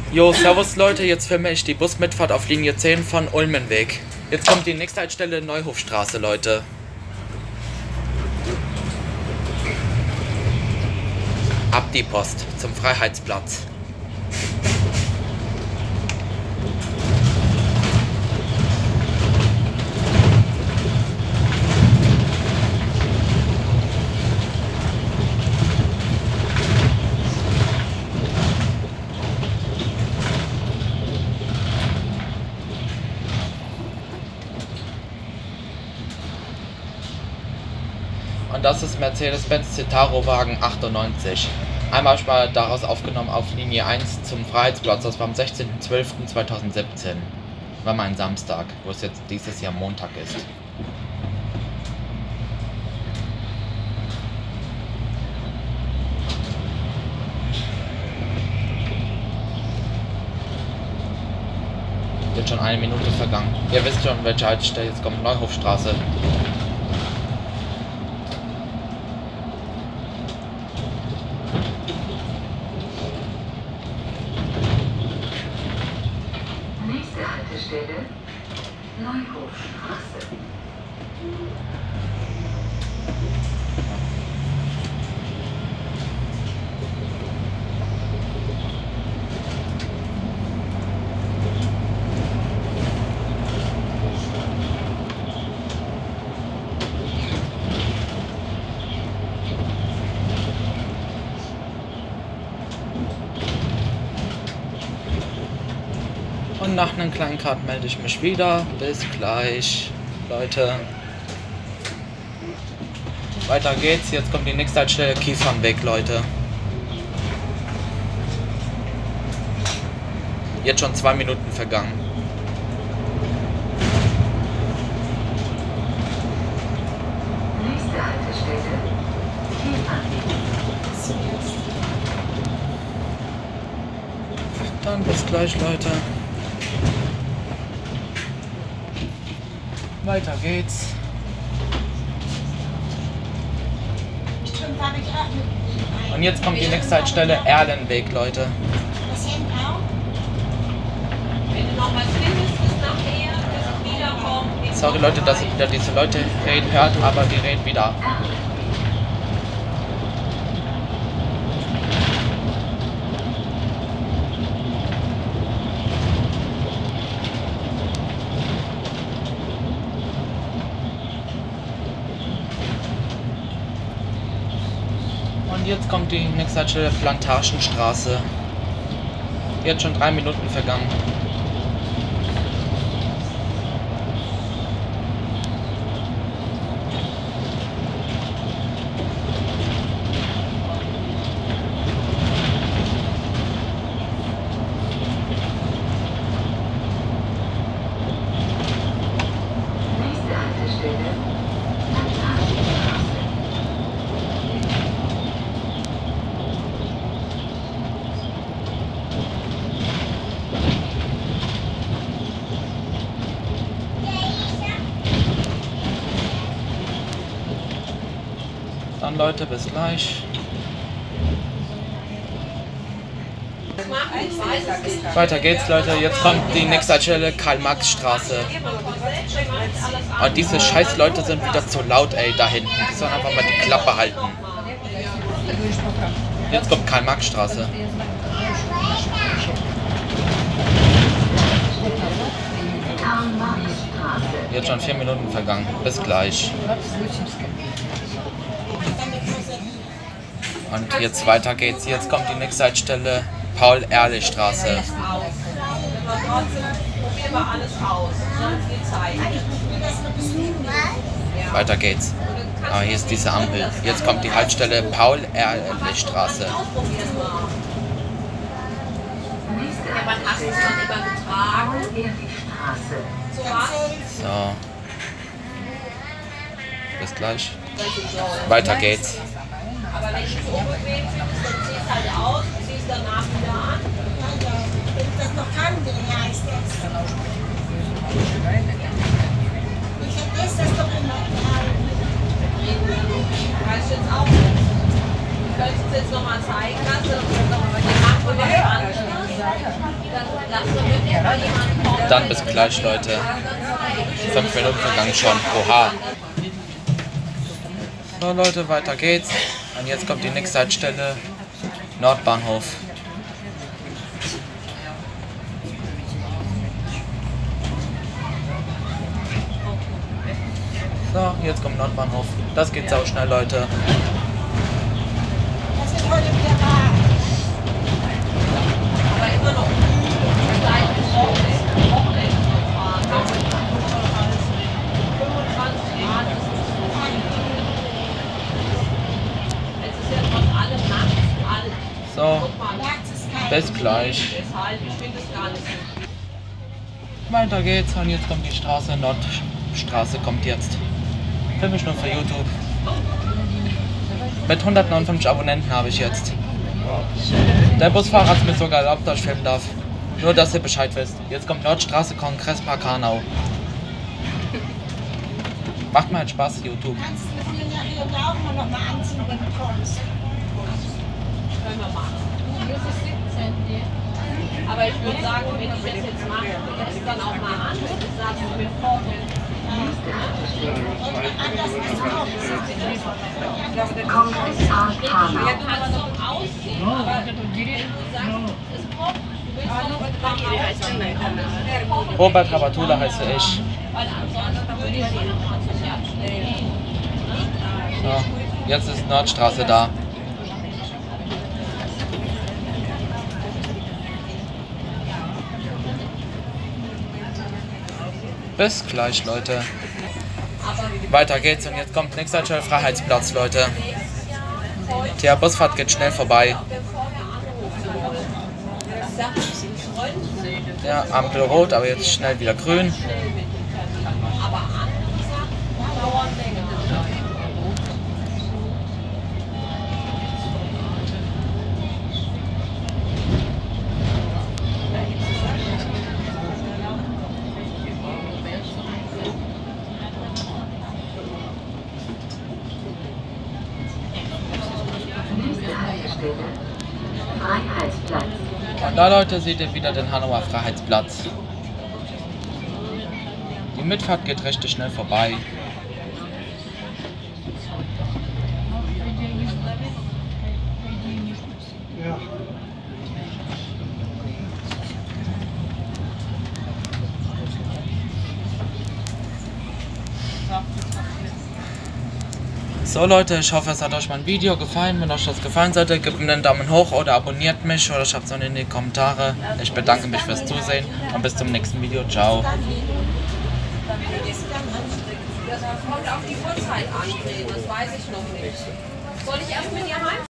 Jo, servus Leute, jetzt filme ich die Busmitfahrt auf Linie 10 von Ulmenweg. Jetzt kommt die nächste Haltestelle Neuhofstraße, Leute. Ab die Post zum Freiheitsplatz. Und das ist Mercedes-Benz Citaro Wagen 98. Einmal war daraus aufgenommen auf Linie 1 zum Freiheitsplatz. Das war am 16.12.2017. War mal ein Samstag, wo es jetzt dieses Jahr Montag ist. Wird schon eine Minute vergangen. Ihr wisst schon, welche Haltestelle jetzt kommt. Neuhofstraße. Haltestelle Neuhofstraße. Und nach einem kleinen Cut melde ich mich wieder. Bis gleich, Leute. Weiter geht's. Jetzt kommt die nächste Haltestelle Kiefernweg, Leute. Jetzt schon 2 Minuten vergangen. Nächste Haltestelle Kiefernweg. Dann bis gleich, Leute. Weiter geht's. Und jetzt kommt die nächste Haltestelle Erlenweg, Leute. Wenn du noch was findest, bis nachher, bis ich wiederkomme. Sorry Leute, dass ihr wieder diese Leute reden hört, aber die reden wieder. Und jetzt kommt die nächste Haltestelle Plantagenstraße. Jetzt schon 3 Minuten vergangen. Nächste Haltestelle Plantagenstraße. Dann Leute, bis gleich. Weiter geht's, Leute. Jetzt kommt die nächste Haltestelle Karl-Marx-Straße. Und diese scheiß Leute sind wieder zu laut, ey, da hinten. Die sollen einfach mal die Klappe halten. Jetzt kommt Karl-Marx-Straße. Karl-Marx-Straße. Jetzt schon 4 Minuten vergangen. Bis gleich. Und jetzt weiter geht's. Jetzt kommt die nächste Haltestelle Paul-Ehrlich-Straße. Probieren wir alles aus. Viel Zeit. Weiter geht's. Ah, hier ist diese Ampel. Jetzt kommt die Haltestelle Paul-Ehrlich-Straße. Nächste Ja, wann hast du es dann immer getragen? Paul-Ehrlich-Straße. So was? So. Bis gleich. Weiter geht's. Aber wenn du so unbequem findest, dann ziehst halt aus, ziehst danach wieder an. Wenn ich das noch kann, wie heißt das? Ich vergesse das doch immer. Weißt du jetzt auch nicht. Du könntest es jetzt nochmal zeigen lassen, aber die machen wir was anderes. Dann bis gleich, Leute. 5 Minuten vergangen schon. Oha. So Leute, weiter geht's. Und jetzt kommt die nächste Haltestelle. Nordbahnhof. So, jetzt kommt Nordbahnhof. Das geht sau schnell, Leute. Das ist heute wieder wahr. Aber immer noch gleich bis Wochenende noch fahren. 25 Grad ist es. Es ist ja trotz allem nachts kalt. So, Guck mal, Nachts ist kalt. bis gleich. deshalb, ich finde es gar nicht so. Weiter geht's und jetzt kommt die Straße. Nordstraße kommt jetzt. Filme ich nur für YouTube. Mit 159 Abonnenten habe ich jetzt. Der Busfahrer hat mir sogar erlaubt, dass ich filmen darf. Nur, dass ihr Bescheid wisst. Jetzt kommt Nordstraße, Kongresspark Hanau. Macht mal halt Spaß, YouTube. Kannst du mir nachher auch mal noch mal anziehen, wenn du kommst. Können wir machen. Aber ich würde sagen, wenn ich das jetzt mache, das dann auch mal an, das sagst du mir vorher. Anders ist es auch. Kongresspark Hanau. Ja, du kannst doch ausziehen, aber wenn du sagst, es braucht, du willst doch Robert Rabatula heiße ich. weil ansonsten würde ich sie noch abstellen. So, jetzt ist Nordstraße da. Bis gleich, Leute. Weiter geht's und jetzt kommt nächster Teil Freiheitsplatz, Leute. Die Busfahrt geht schnell vorbei. Ja, Ampel rot, aber jetzt schnell wieder grün. Aber angesagt dauert länger. Nächste Haltestelle. Freiheitsplatz. Und da, Leute, seht ihr wieder den Hanauer Freiheitsplatz. Die Mitfahrt geht richtig schnell vorbei. So Leute, ich hoffe es hat euch mein Video gefallen. Wenn euch das gefallen sollte, gebt mir einen Daumen hoch oder abonniert mich oder schreibt es unten in die Kommentare. Ich bedanke mich fürs Zusehen und bis zum nächsten Video. Ciao. Das kommt auf die Uhrzeit an, das weiß ich noch nicht. Soll ich erst mit ihr heim?